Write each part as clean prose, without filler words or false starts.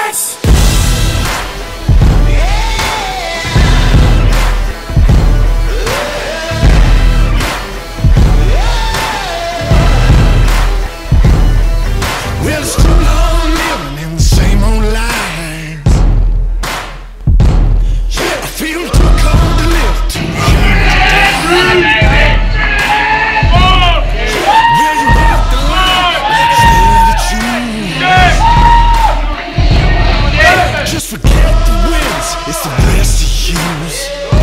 Yes! Well, it's too long living in the same old lies. I feel too cold to live, too young to die. Yeah, you walk the line like it's there to choose. Just forget the wins, it's the best to use.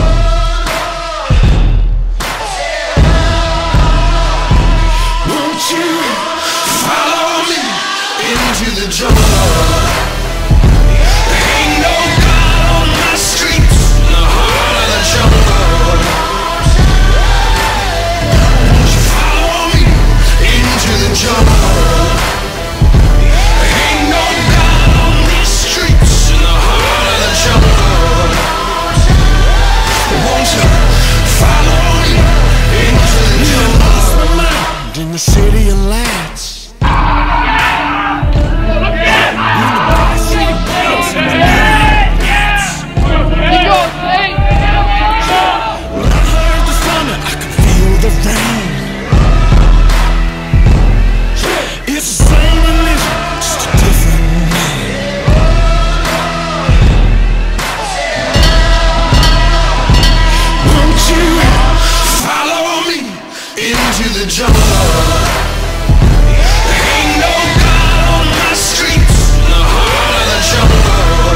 Won't you follow me into the jungle? There ain't no God on my streets, in the heart of the jungle. Won't you follow me into the jungle? There ain't no God on these streets, in the heart of the jungle. Won't you follow me into the jungle? Lost my mind in the city of lights. It's the same religion, just a different name. Won't you follow me into the jungle? There ain't no God on my streets, in the heart of the jungle.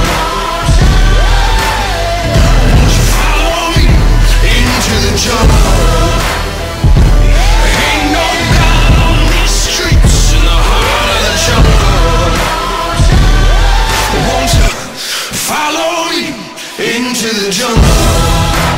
Won't you follow me into the jungle? There ain't no God on these streets, in the heart of the jungle. Won't you follow me into the jungle?